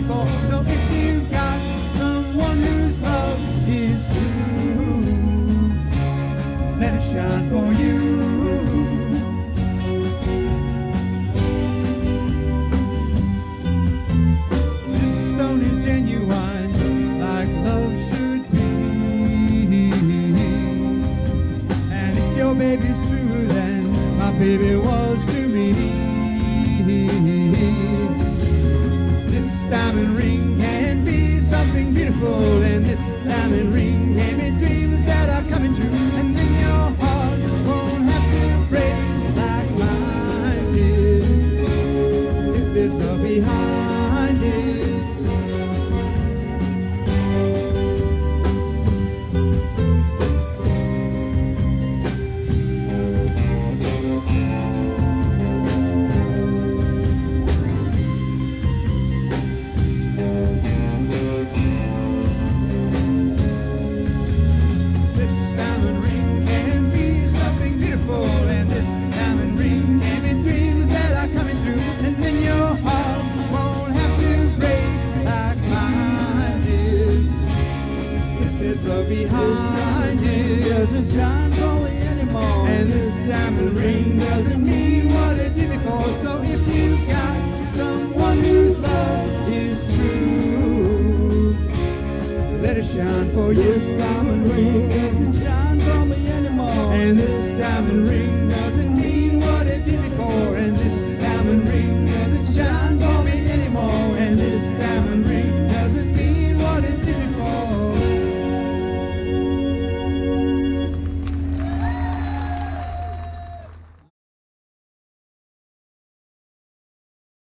before. So if you've got someone whose love is true, let it shine for you. This stone is genuine, like love should be. And if your baby's true, then my baby was to me. This diamond ring can be something beautiful, and this diamond ring can be dreams that are coming true. And then your heart won't have to break like mine did, if there's love behind it. Behind it doesn't shine for me anymore, and this diamond ring doesn't mean what it did before. So if you've got someone whose love is true, let it shine for you. This diamond ring doesn't